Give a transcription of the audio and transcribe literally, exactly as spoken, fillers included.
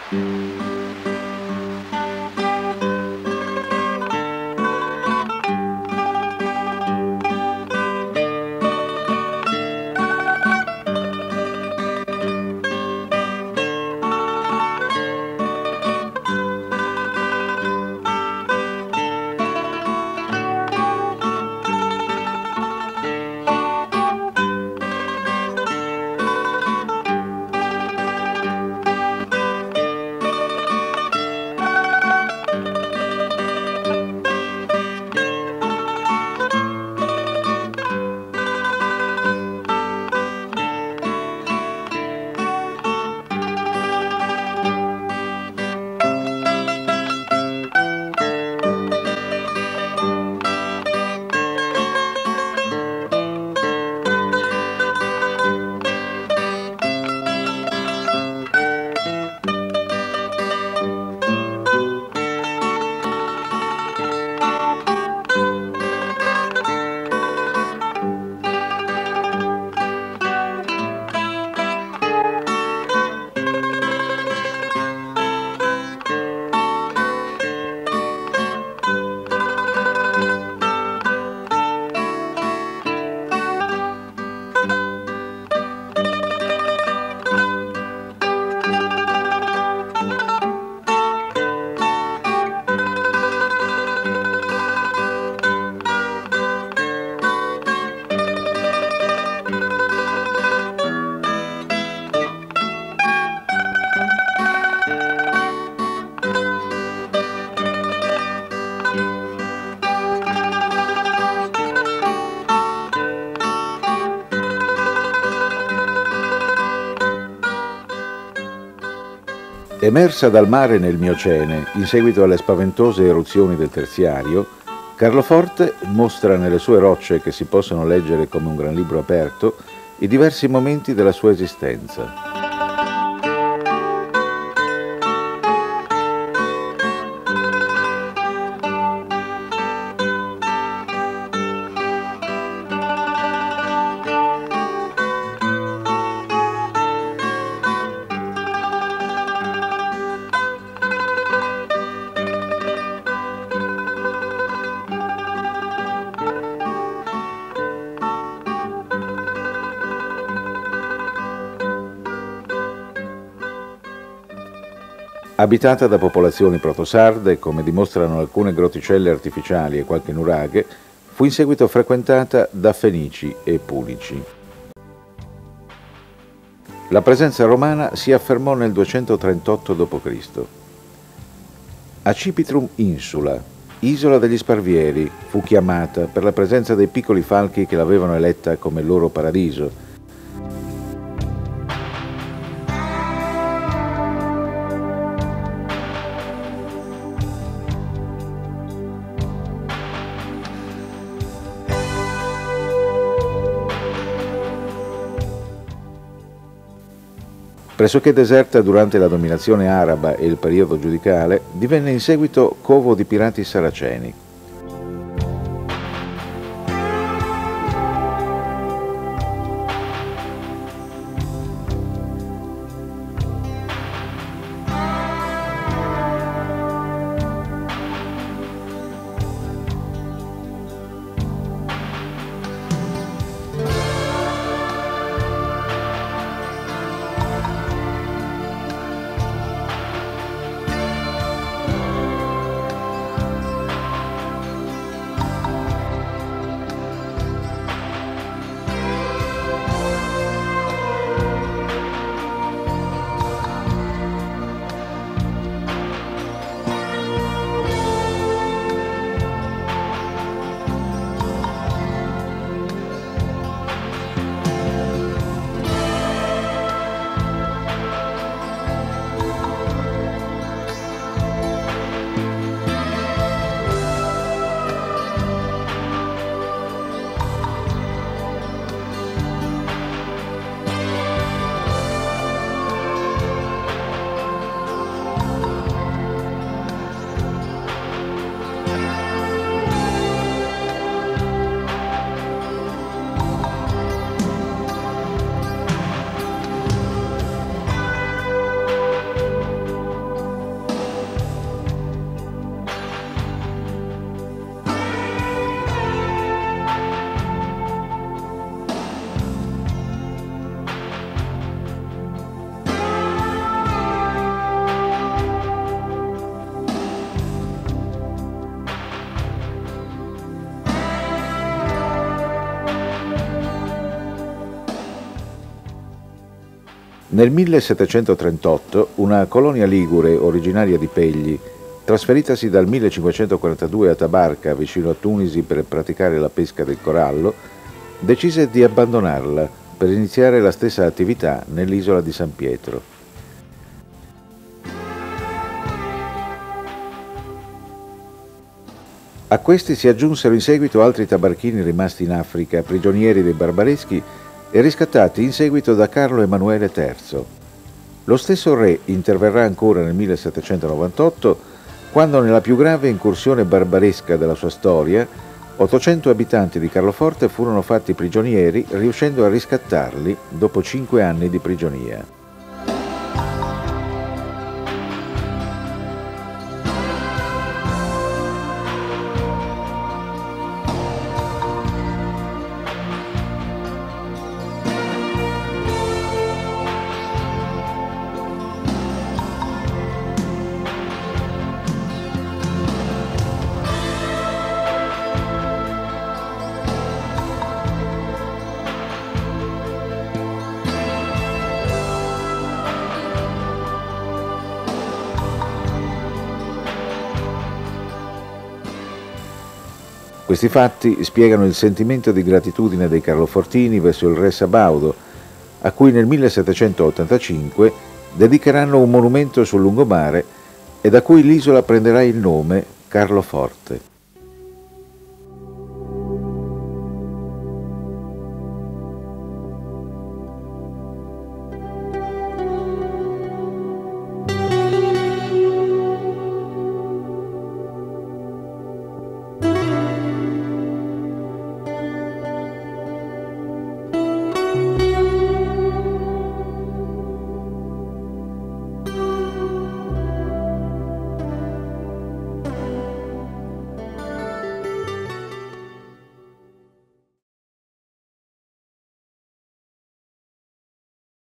Emersa dal mare nel Miocene in seguito alle spaventose eruzioni del Terziario, Carloforte mostra nelle sue rocce, che si possono leggere come un gran libro aperto, i diversi momenti della sua esistenza. Abitata da popolazioni protosarde, come dimostrano alcune grotticelle artificiali e qualche nuraghe, fu in seguito frequentata da Fenici e Punici. La presenza romana si affermò nel duecentotrentotto dopo Cristo Accipitrum Insula, isola degli Sparvieri, fu chiamata per la presenza dei piccoli falchi che l'avevano eletta come loro paradiso. Pressoché deserta durante la dominazione araba e il periodo giudicale, divenne in seguito covo di pirati saraceni. Nel millesettecentotrentotto una colonia ligure originaria di Pegli, trasferitasi dal millecinquecentoquarantadue a Tabarca, vicino a Tunisi, per praticare la pesca del corallo, decise di abbandonarla per iniziare la stessa attività nell'isola di San Pietro. A questi si aggiunsero in seguito altri tabarchini rimasti in Africa, prigionieri dei barbareschi e riscattati in seguito da Carlo Emanuele terzo. Lo stesso re interverrà ancora nel millesettecentonovantotto, quando nella più grave incursione barbaresca della sua storia, ottocento abitanti di Carloforte furono fatti prigionieri, riuscendo a riscattarli dopo cinque anni di prigionia. Questi fatti spiegano il sentimento di gratitudine dei carlofortini verso il re Sabaudo, a cui nel millesettecentottantacinque dedicheranno un monumento sul lungomare e da cui l'isola prenderà il nome Carloforte.